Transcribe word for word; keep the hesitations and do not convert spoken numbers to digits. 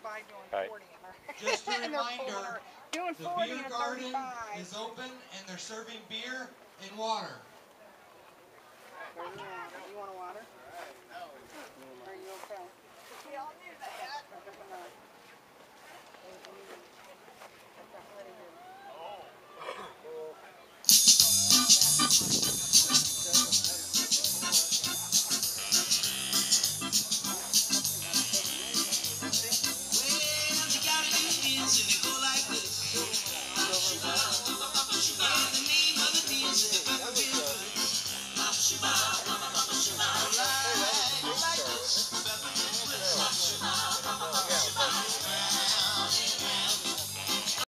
by doing Right. forty in her. Just a And they're reminder, pulling her, doing the forty beer and a garden thirty-five. is open and they're serving beer and water. Yeah.